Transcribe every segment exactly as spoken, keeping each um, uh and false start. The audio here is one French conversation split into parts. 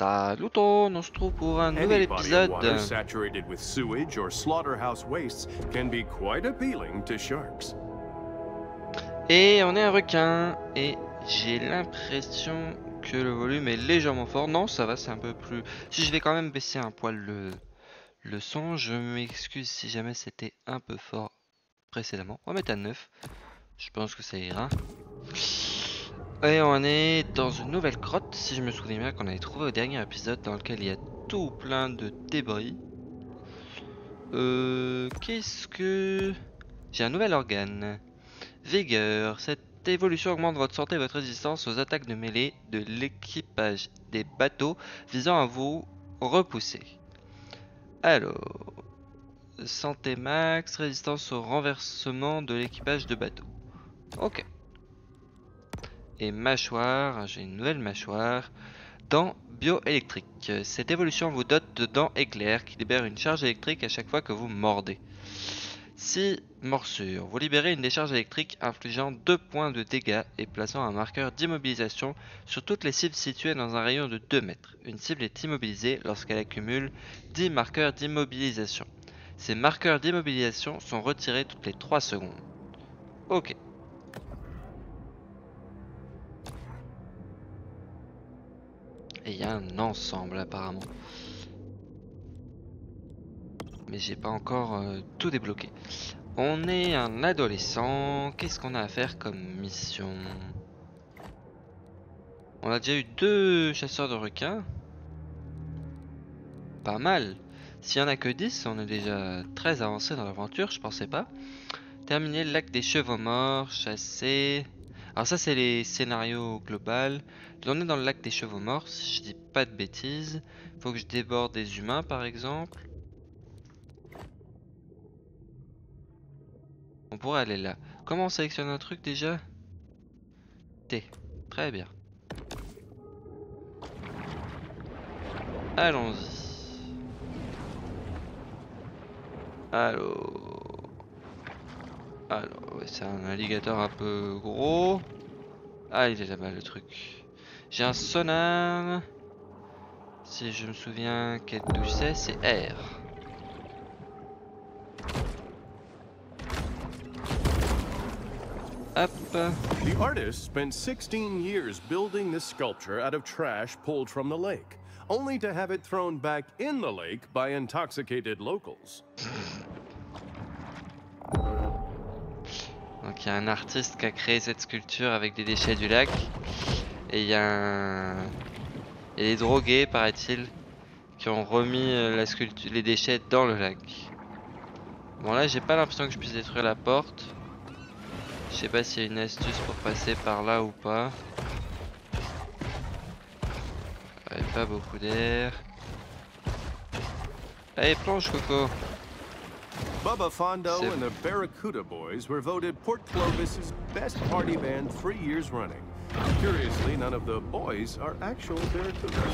Salut, on se trouve pour un nouvel Any body of épisode. water saturated with sewage or slaughterhouse wastes can be quite appealing to sharks. Et on est un requin. Et j'ai l'impression que le volume est légèrement fort. Non, ça va, c'est un peu plus... Si je vais quand même baisser un poil le, le son, je m'excuse si jamais c'était un peu fort précédemment. On va mettre à neuf. Je pense que ça ira. Et on est dans une nouvelle grotte, si je me souviens bien, qu'on avait trouvé au dernier épisode, dans lequel il y a tout plein de débris. Euh... Qu'est-ce que... J'ai un nouvel organe. Vigueur. Cette évolution augmente votre santé et votre résistance aux attaques de mêlée de l'équipage des bateaux visant à vous repousser. Alors... Santé max, résistance au renversement de l'équipage de bateau. Ok. Et mâchoire, j'ai une nouvelle mâchoire. Dents bioélectriques. Cette évolution vous dote de dents éclairs qui libèrent une charge électrique à chaque fois que vous mordez. six morsures. Vous libérez une décharge électrique infligeant deux points de dégâts et plaçant un marqueur d'immobilisation sur toutes les cibles situées dans un rayon de deux mètres. Une cible est immobilisée lorsqu'elle accumule dix marqueurs d'immobilisation. Ces marqueurs d'immobilisation sont retirés toutes les trois secondes. Ok. Et il y a un ensemble apparemment. Mais j'ai pas encore euh, tout débloqué. On est un adolescent. Qu'est-ce qu'on a à faire comme mission? On a déjà eu deux chasseurs de requins. Pas mal. S'il y en a que dix, on est déjà très avancé dans l'aventure, je pensais pas. Terminer le lac des chevaux morts, chasser... Alors ça c'est les scénarios globaux. On est dans le lac des chevaux morts, si je dis pas de bêtises. Faut que je déborde des humains par exemple. On pourrait aller là. Comment on sélectionne un truc déjà? T. Très bien. Allons-y. Alors... Alors, ouais, c'est un alligator un peu gros. Ah, il est là-bas le truc. J'ai un sonar. Si je me souviens quelle touche c'est, c'est R. Hop. The artist spent sixteen years building this sculpture out of trash pulled from the lake, only to have it thrown back in the lake by intoxicated locals. Donc il y a un artiste qui a créé cette sculpture avec des déchets du lac. Et il y a un... Il y a des drogués, paraît-il, qui ont remis la sculpture, les déchets dans le lac. Bon là j'ai pas l'impression que je puisse détruire la porte. Je sais pas s'il y a une astuce pour passer par là ou pas. Ouais, pas beaucoup d'air. Allez plonge Coco. Bubba Fondo and the Barracuda Boys were voted Port Clovis's best party band three years running. Curiously, none of the boys are actual Barracudas.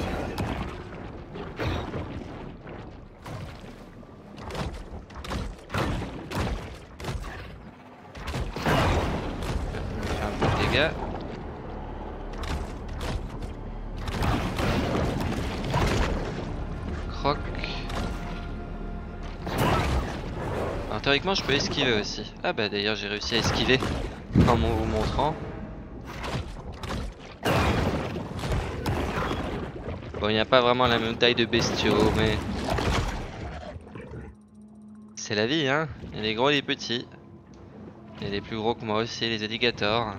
Un peu de dégâts. Croc. Alors, théoriquement je peux esquiver aussi. Ah bah d'ailleurs j'ai réussi à esquiver en vous montrant. Bon, il n'y a pas vraiment la même taille de bestiaux, mais c'est la vie, hein. Il y a des gros et des petits. Il y a des plus gros que moi aussi, les alligators.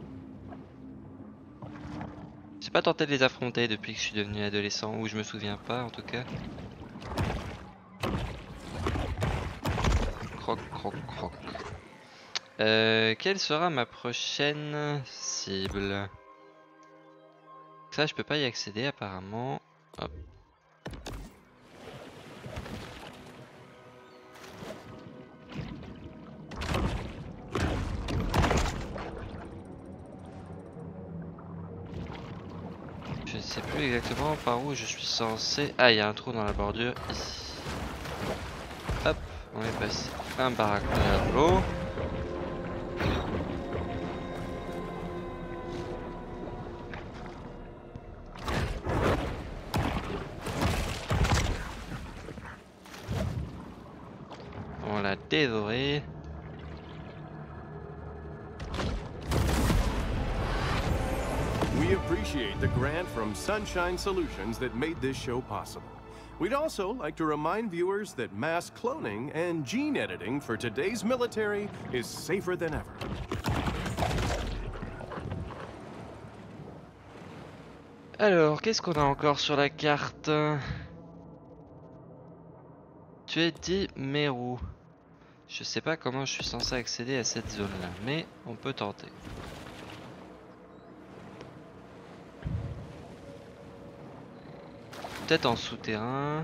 J'ai pas tenté de les affronter depuis que je suis devenu adolescent, ou je me souviens pas en tout cas. Croc, croc, croc. Euh, quelle sera ma prochaine cible? Ça, je peux pas y accéder apparemment. Hop. Je ne sais plus exactement par où je suis censé... Ah, il y a un trou dans la bordure ici. Hop, on est passé. Un barracuda à l'eau. dévorer. We appreciate the grant from Sunshine Solutions that made this show possible. We'd also like to remind viewers that mass cloning and gene editing for today's military is safer than ever. Alors, qu'est-ce qu'on a encore sur la carte? Tu es dit Meru. Je sais pas comment je suis censé accéder à cette zone-là, mais on peut tenter. Peut-être en souterrain.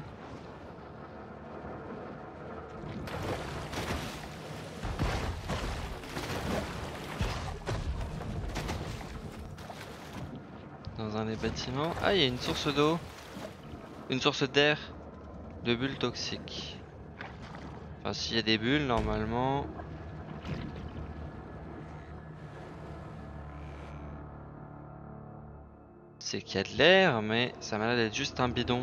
Dans un des bâtiments. Ah, il y a une source d'eau. Une source d'air. De bulles toxiques. Enfin, s'il y a des bulles, normalement... c'est qu'il y a de l'air, mais ça m'a l'air d'être juste un bidon.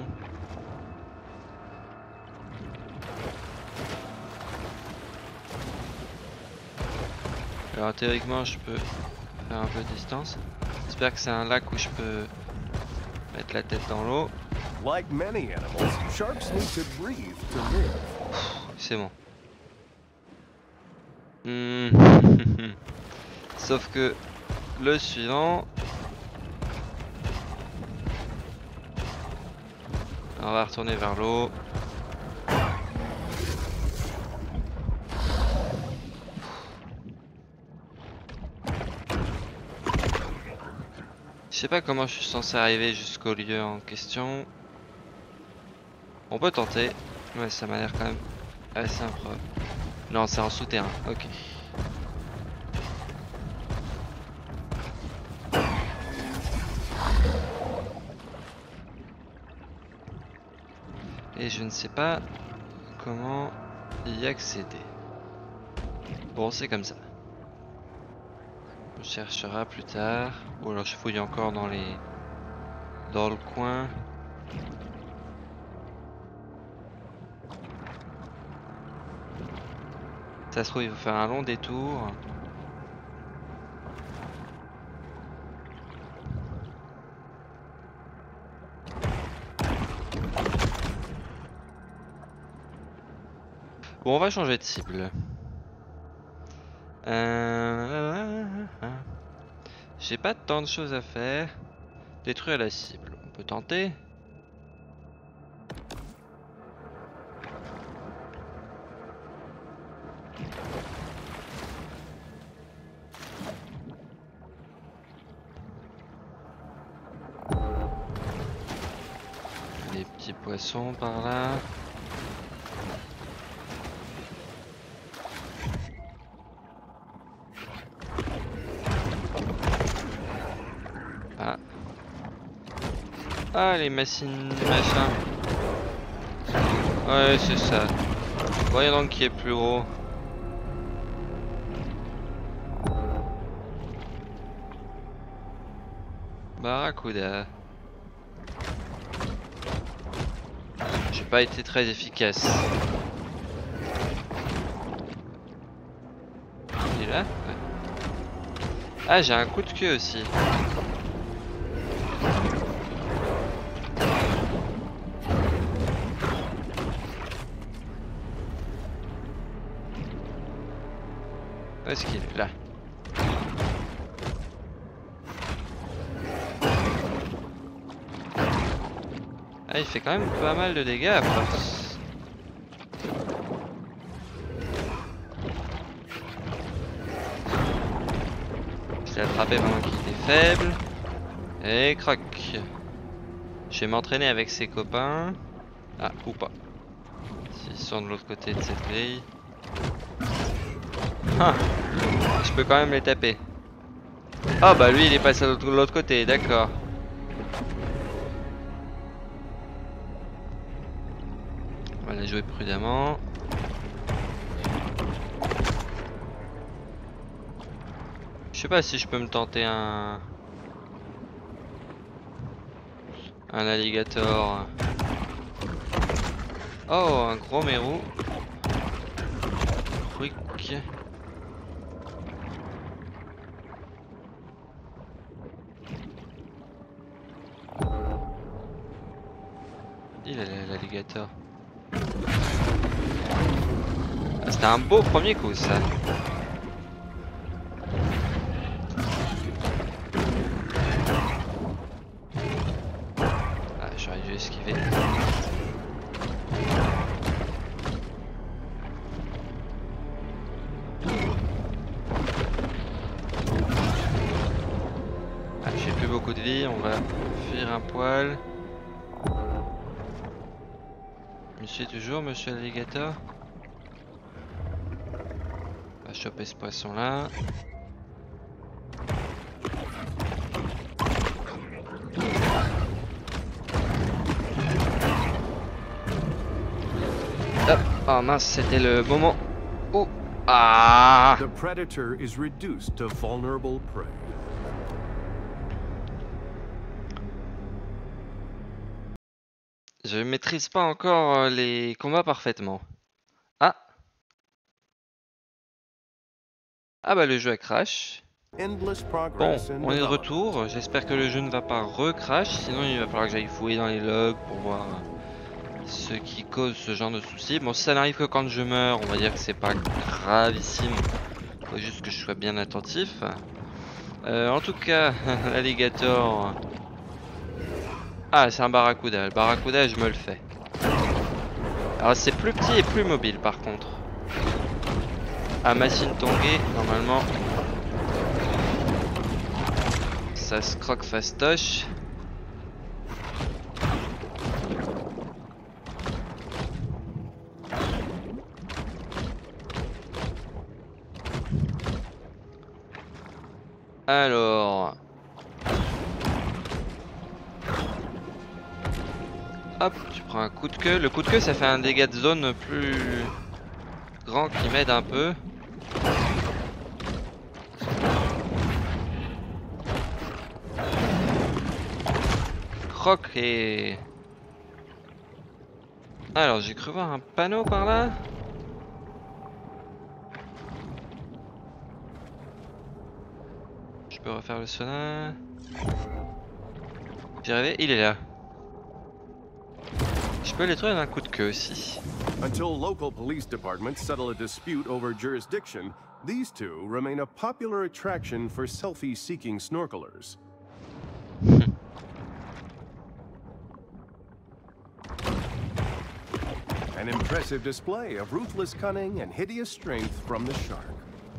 Alors théoriquement je peux faire un peu de distance. J'espère que c'est un lac où je peux mettre la tête dans l'eau. Like many animals, sharks need to breathe to live. C'est bon. Mmh. Sauf que le suivant... on va retourner vers l'eau. Je sais pas comment je suis censé arriver jusqu'au lieu en question. On peut tenter. Ouais, ça m'a l'air quand même assez improbable. Non, c'est en souterrain. Ok. Et je ne sais pas comment y accéder. Bon, c'est comme ça. On cherchera plus tard. Ou alors je fouille encore dans les... dans le coin. Ça se trouve, il faut faire un long détour. Bon, on va changer de cible. Euh... J'ai pas tant de choses à faire. Détruire la cible. On peut tenter. Des petits poissons par là. Ah. Ah, les machines, machin. Ouais, c'est ça. Voyons donc qui est plus gros. Barracuda. J'ai pas été très efficace. Il est là? Ouais. Ah, j'ai un coup de queue aussi. Où est-ce qu'il est? Là. Ah, il fait quand même pas mal de dégâts à force. Je l'ai attrapé pendant qu'il était faible. Et croc. Je vais m'entraîner avec ses copains. Ah, ou pas. S'ils sont de l'autre côté de cette grille. Ah, je peux quand même les taper. Ah bah lui il est passé de l'autre côté, d'accord. On va la jouer prudemment. Je sais pas si je peux me tenter un... un alligator. Oh, un gros mérou. briques. Il est l'alligator. Ah, c'était un beau premier coup ça. Ah, j'aurais dû esquiver. Ah, j'ai plus beaucoup de vie, on va fuir un poil. Monsieur toujours, monsieur alligator. On va choper ce poisson là. Hop. Oh mince, c'était le moment où... Ah! The predator is reduced to vulnerable prey. Je maîtrise pas encore les combats parfaitement. Ah! Ah bah le jeu a crash. Endless Bon, progress in on est de development. retour. J'espère que le jeu ne va pas recrash. Sinon il va falloir que j'aille fouiller dans les logs pour voir ce qui cause ce genre de soucis. Bon, si ça n'arrive que quand je meurs, on va dire que c'est pas gravissime. Faut juste que je sois bien attentif. Euh, en tout cas, l'alligator... Ah, c'est un barracuda. Le barracuda, je me le fais. Alors c'est plus petit et plus mobile par contre. À machine tonguée, normalement, ça se croque fastoche. Alors... Hop, tu prends un coup de queue. Le coup de queue, ça fait un dégât de zone plus grand qui m'aide un peu. Croc et... Alors, j'ai cru voir un panneau par là. Je peux refaire le sauna. J'y arrivé, il est là. Je peux les trouver d'un coup de queue aussi. Until local police departments settle a dispute over jurisdiction, these two remain a popular attraction for selfie-seeking snorkelers. An impressive display of ruthless cunning and hideous strength from the shark.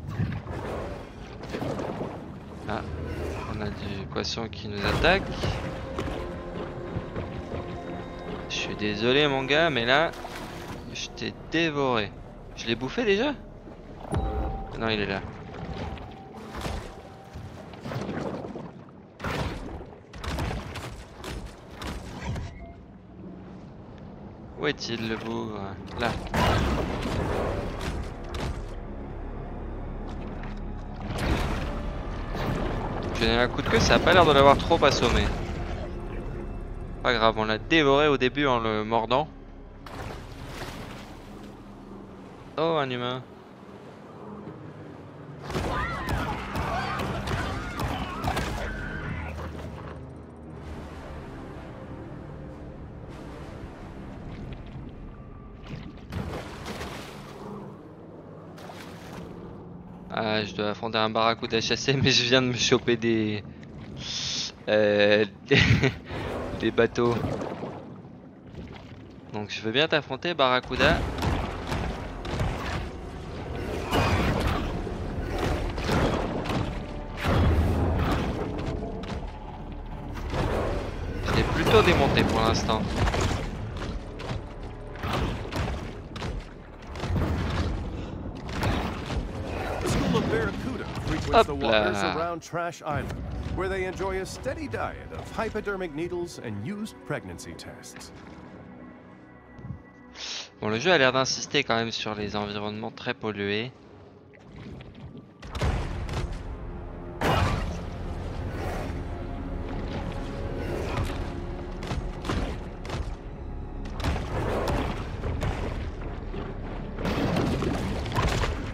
Ah, on a du poisson qui nous attaque. Je suis désolé mon gars, mais là, je t'ai dévoré. Je l'ai bouffé déjà? Non, il est là. Où est-il le bougre? Là. Je donne un coup de queue, ça a pas l'air de l'avoir trop assommé. Pas grave, on l'a dévoré au début en le mordant. Oh, un humain. Ah, je dois affronter un barracuda chassé, mais je viens de me choper des... Euh... des... des bateaux. Donc je veux bien t'affronter, barracuda. Je l'ai plutôt démonté pour l'instant. Frequents the waters around Trash Island, where they enjoy a steady diet of hypodermic needles and used pregnancy tests. Bon, le jeu a l'air d'insister quand même sur les environnements très pollués.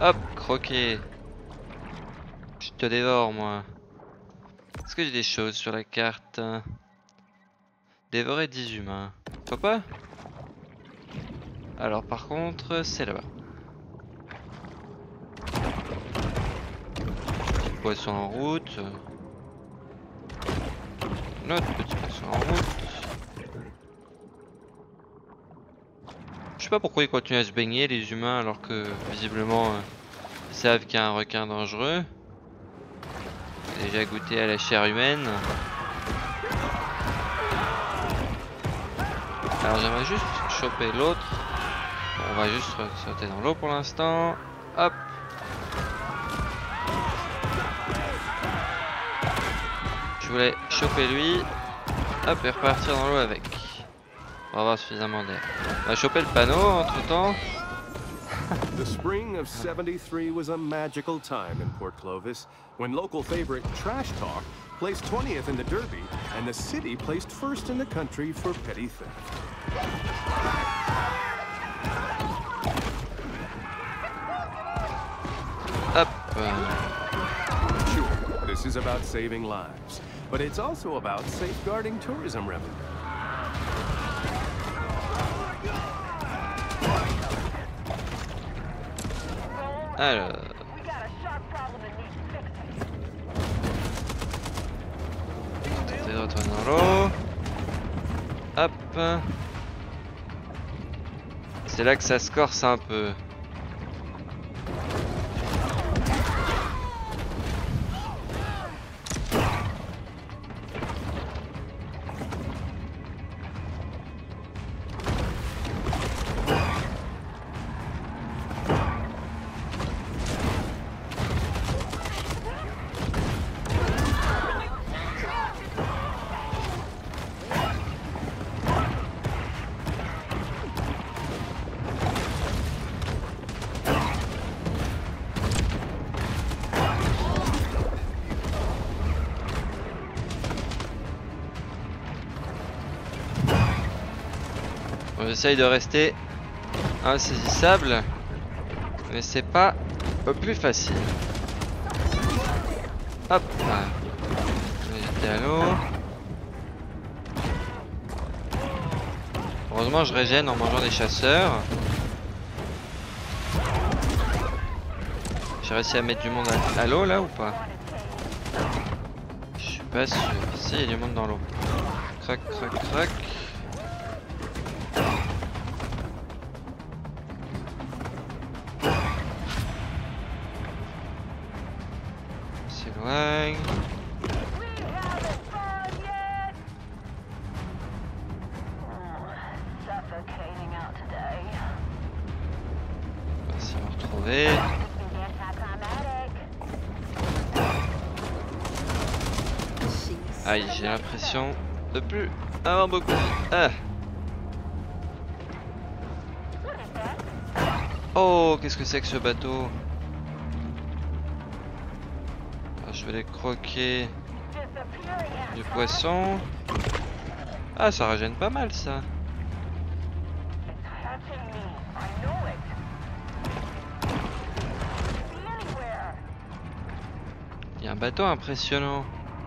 Hop, croquer. Je te dévore, moi. Est-ce que j'ai des choses sur la carte? Dévorer dix humains. Pourquoi pas? Alors par contre, c'est là-bas. Petit poisson en route. Notre petit poisson en route. Je sais pas pourquoi ils continuent à se baigner les humains alors que visiblement euh, ils savent qu'il y a un requin dangereux. Déjà goûté à la chair humaine. Alors j'aimerais juste choper l'autre. Bon, on va juste sauter dans l'eau pour l'instant. Hop. Je voulais choper lui. Hop et repartir dans l'eau avec. On va avoir suffisamment d'air. On va choper le panneau entre temps. The spring of seventy-three was a magical time in Port Clovis when local favorite Trash Talk placed twentieth in the Derby and the city placed first in the country for petty theft. Hop. Sure, this is about saving lives, but it's also about safeguarding tourism revenue. Alors. Tenter de retourner dans l'eau. Hop. C'est là que ça se corse un peu. On essaye de rester insaisissable, mais c'est pas le plus facile. Hop, on va jeter à l'eau. Heureusement, je régène en mangeant des chasseurs. J'ai réussi à mettre du monde à, à l'eau là ou pas? Je suis pas sûr. Si, il y a du monde dans l'eau. Crac, crac, crac. S'éloigne. Merci de me retrouver. Aïe, j'ai l'impression de plus avoir beaucoup de vie. Ah. Oh, qu'est-ce que c'est que ce bateau? Alors, je vais aller croquer du poisson. Ah, ça régène pas mal ça. Il y a un bateau impressionnant.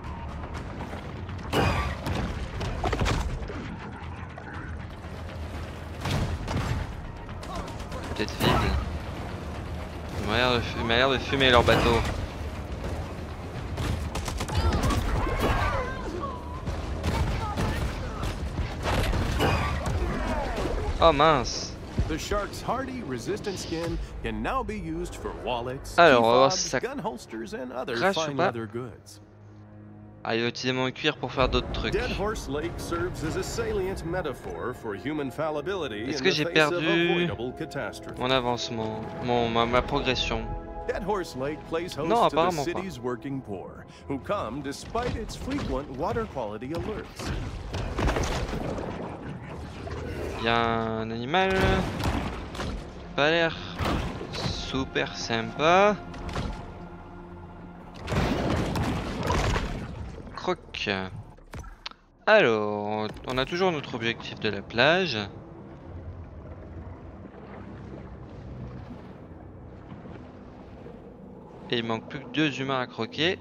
Peut-être vide. Il m'a l'air de, il m'a l'air de fumer leur bateau. Oh mince. The shark's hardy, resistant skin can now be used for wallets, Alors, on va voir key si fobs, ça gun holsters, and other crache ou fine pas. leather goods. Ah, il va utiliser mon cuir pour faire d'autres trucs. Dead Horse Lake serves as a salient metaphor for human fallibility Est-ce in que the j'ai face perdu of avoidable catastrophe. mon avancement, mon, ma, ma progression? Dead Horse Lake plays host Non, to the apparemment pas. city's working poor, who come despite its frequent water quality alerts. Il y a un animal. Pas l'air super sympa. Croc. Alors, on a toujours notre objectif de la plage. Et il manque plus que deux humains à croquer.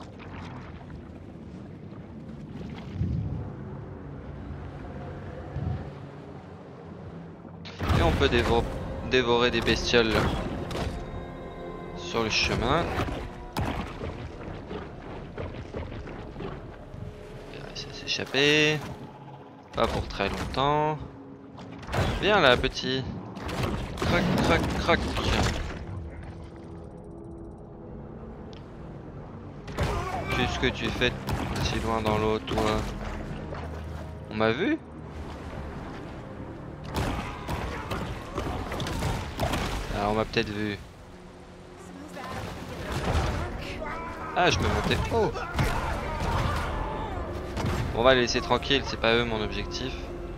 Et on peut dévo dévorer des bestioles sur le chemin. Il va essayer de s'échapper. Pas pour très longtemps. Viens là, petit. Crac, crac, crac. Qu'est-ce que tu fais si loin dans l'eau, toi? On m'a vu? Ah, on m'a peut-être vu. Ah, je peux monter. Oh! Bon, on va les laisser tranquilles, c'est pas eux mon objectif.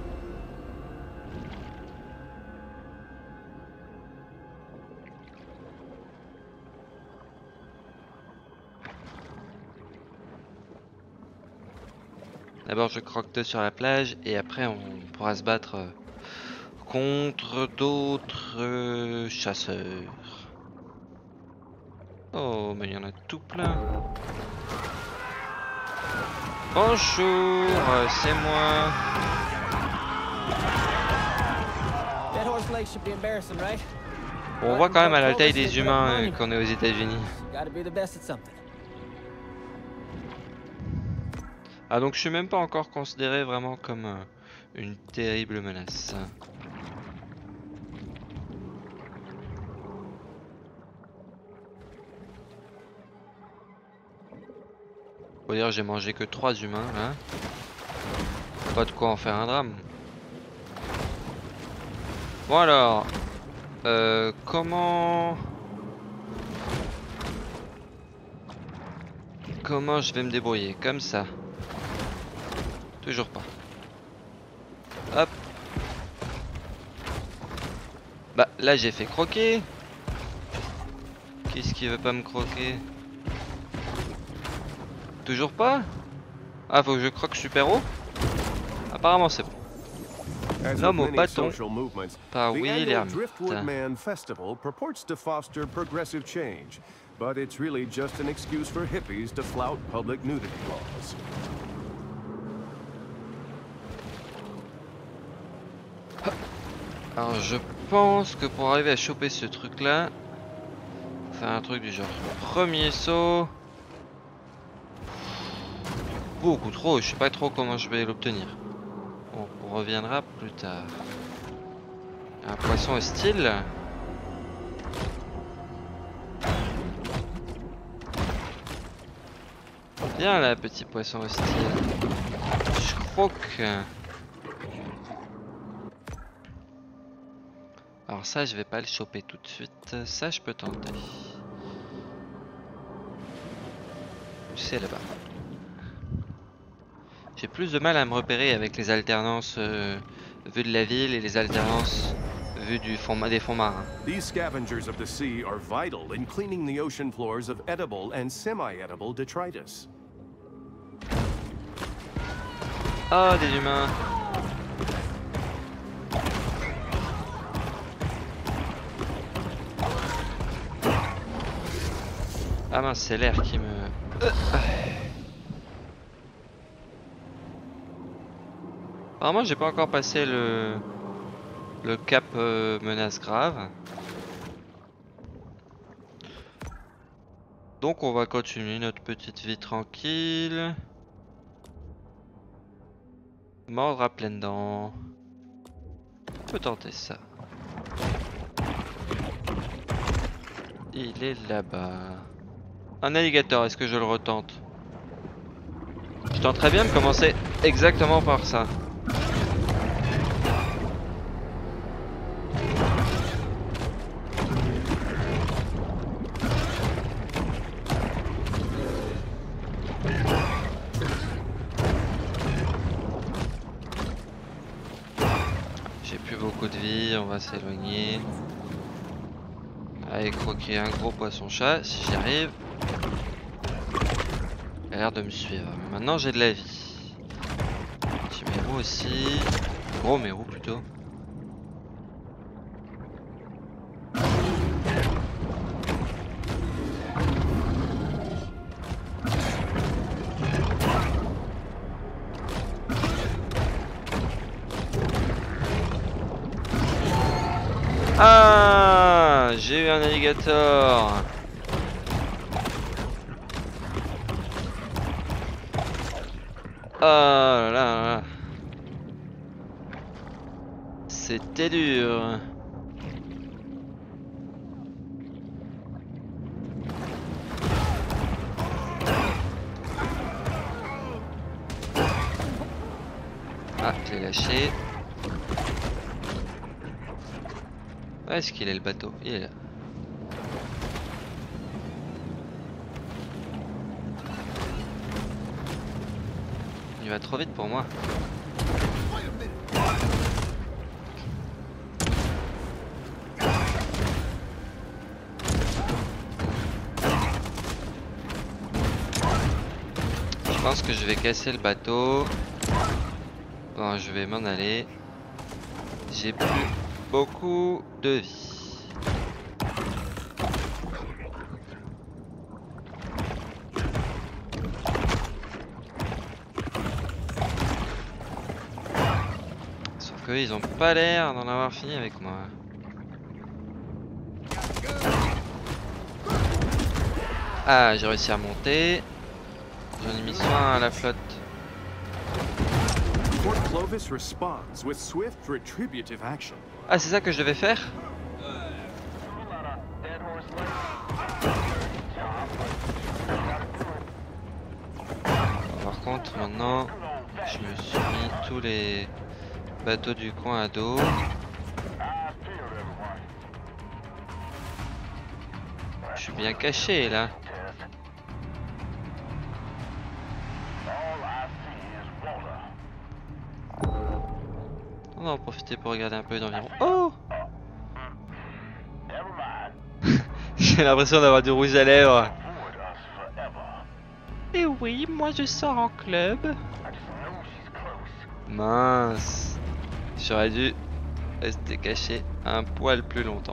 D'abord je croque sur la plage et après on pourra se battre contre d'autres chasseurs. Oh mais il y en a tout plein. Bonjour, c'est moi. On voit quand même à la taille des humains qu'on est aux États-Unis. Ah donc je suis même pas encore considéré vraiment comme euh, une terrible menace. Faut dire j'ai mangé que trois humains là. Pas de quoi en faire un drame. Bon alors, euh, comment... Comment je vais me débrouiller? Comme ça. Toujours pas. Hop. Bah là j'ai fait croquer. Qu'est-ce qui veut pas me croquer? Toujours pas? Ah faut que je croque super haut? Apparemment c'est bon. L'homme au bâton par Willy Lermite. Driftwood Man Festival purports to foster progressive change, but it's really just an excuse for hippies to flout public nudity laws. Alors je pense que pour arriver à choper ce truc là, faire un truc du genre premier saut. Beaucoup trop, je sais pas trop comment je vais l'obtenir. Bon, on reviendra plus tard. Un poisson hostile. Viens là, petit poisson hostile. Je croque. Alors ça, je vais pas le choper tout de suite. Ça, je peux tenter. C'est là-bas. J'ai plus de mal à me repérer avec les alternances euh, vues de la ville et les alternances vues du fond, des fonds marins. These scavengers of the sea are vital in cleaning the ocean floors of edible and semi-edible detritus. Ah, des humains. Ah mince, c'est l'air qui me... Euh. Apparemment, j'ai pas encore passé le le cap euh, menace grave. Donc on va continuer notre petite vie tranquille. Mordre à pleines dents. On peut tenter ça. Il est là-bas. Un alligator, est-ce que je le retente? Je tenterais bien de commencer exactement par ça. De vie, on va s'éloigner. Allez, croquer un gros poisson-chat si j'y arrive. Il a l'air de me suivre. Maintenant j'ai de la vie. Petit mérou aussi. Gros mérou plutôt. Ah, j'ai eu un alligator. Oh là là. C'était dur. Ah, je l'ai lâché. Où est-ce qu'il est le bateau? Il est là. Il va trop vite pour moi. Je pense que je vais casser le bateau. Bon, je vais m'en aller. J'ai plus beaucoup de vie. Sauf qu'eux, ils ont pas l'air d'en avoir fini avec moi. Ah, j'ai réussi à monter. J'en ai mis soin à la flotte. Port Clovis responds with swift retributive action. Ah, c'est ça que je devais faire? Par contre, maintenant, je me suis mis tous les bateaux du coin à dos. Je suis bien caché là. On va en profiter pour regarder un peu d'environ. Oh! J'ai l'impression d'avoir du rouge à lèvres. Et oui, moi je sors en club. Mince. J'aurais dû rester caché un poil plus longtemps.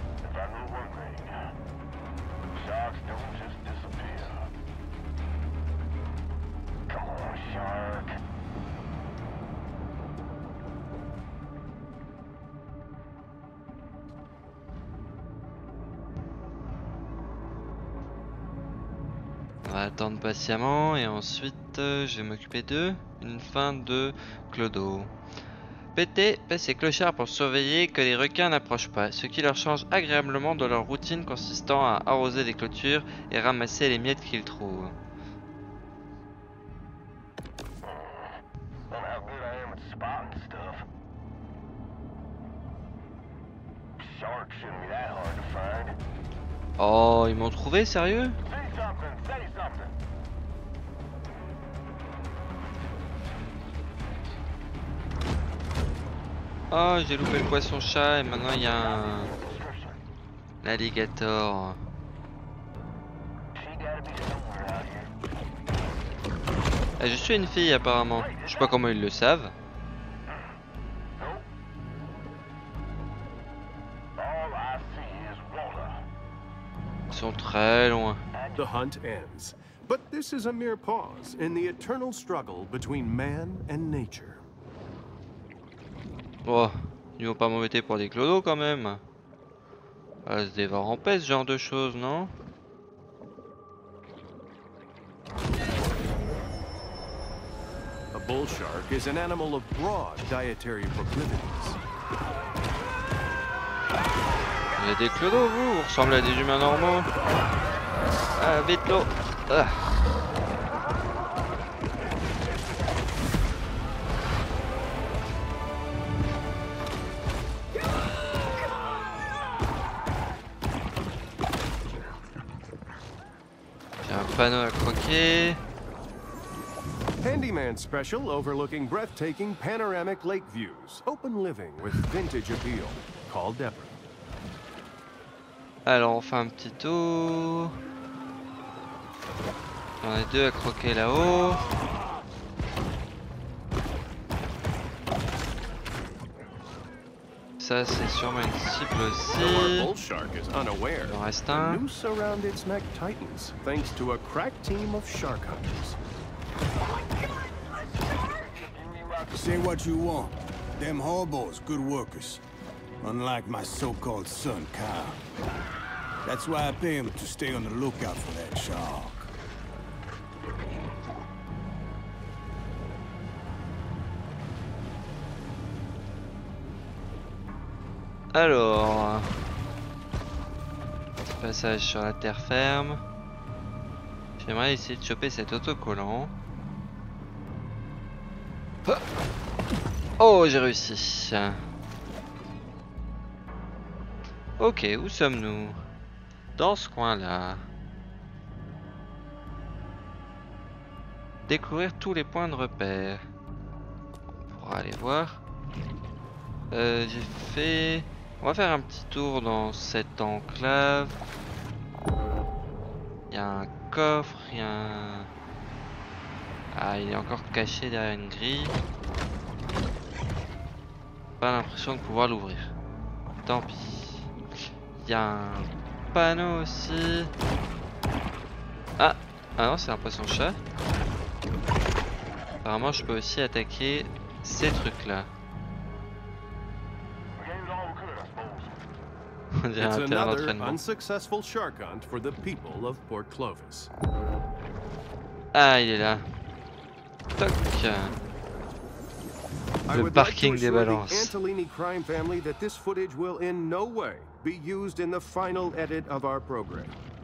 On va attendre patiemment et ensuite euh, je vais m'occuper d'eux. Une fin de Clodo. Pété paie ses clochards pour surveiller que les requins n'approchent pas, ce qui leur change agréablement de leur routine consistant à arroser les clôtures et ramasser les miettes qu'ils trouvent. Oh, ils m'ont trouvé, sérieux? Oh, j'ai loupé le poisson-chat et maintenant il y a un... l'alligator. Ah, je suis une fille apparemment. Je sais pas comment ils le savent. Ils sont très loin. The hunt ends, but this is a mere pause in the eternal struggle between man and nature. Oh, ils vont pas m'embêter pour des clodos quand même. Ah, se dévore en paix ce genre de choses, non? A bull shark is an animal of broad dietary proclivities. Il y a des clodos, vous? Vous ressemblez à des humains normaux? Ah, vite l'eau! Ah. J'ai un panneau à croquer. Handyman special overlooking breathtaking panoramic lake views. Open living with vintage appeal. Call Deborah. Alors on fait un petit tour. On a deux à croquer là-haut. Ça c'est sûrement une cible aussi. Bull shark is unaware. Il en reste The un. noose around its neck tightens thanks to a crack team of shark hunters. Say what you want. Them hobos, good workers. Unlike my so-called son, Kyle. That's why I pay him to stay on the lookout for that shark. Alors, petit passage sur la terre ferme. J'aimerais essayer de choper cet autocollant. Oh, j'ai réussi. Ok, où sommes-nous? Dans ce coin-là. Découvrir tous les points de repère. On pourra aller voir. Euh, j'ai fait... On va faire un petit tour dans cette enclave. Il y a un coffre, il y a un... Ah, il est encore caché derrière une grille. Pas l'impression de pouvoir l'ouvrir. Tant pis. Il y a un panneau aussi. Ah, ah non, c'est un poisson-chat. Apparemment, je peux aussi attaquer ces trucs-là. On dirait It's un terrain another d'entraînement. unsuccessful shark hunt for the people of Port Clovis. Ah, il est là. Toc. I Le would like to parking des assure the balances. Antolini crime family that this footage will in no way be used in the final edit of our program.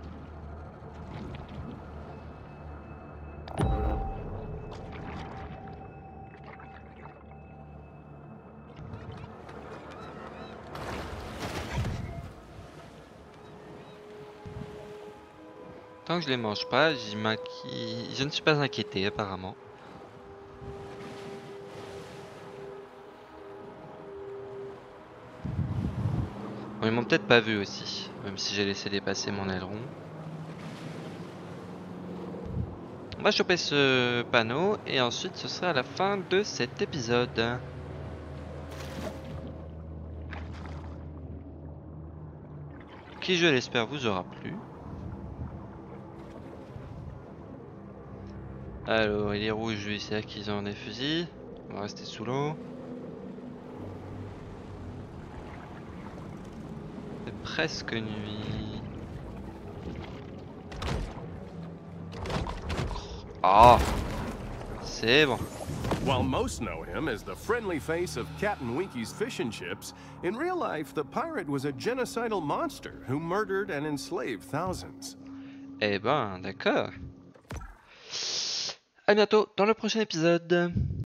Tant que je les mange pas, j'y m'inqui- je ne suis pas inquiété apparemment. Bon, ils m'ont peut-être pas vu aussi, même si j'ai laissé dépasser mon aileron. On va choper ce panneau et ensuite ce sera la fin de cet épisode. Qui, je l'espère, vous aura plu. Alors, il est rouge, lui, c'est qu'ils ont des fusils. On va rester sous l'eau. C'est presque nuit. Ah, c'est bon. While most know him as the friendly face of Captain Winky's fish and chips, in real life the pirate was a genocidal monster who murdered and enslaved thousands. Eh ben, d'accord. À bientôt dans le prochain épisode.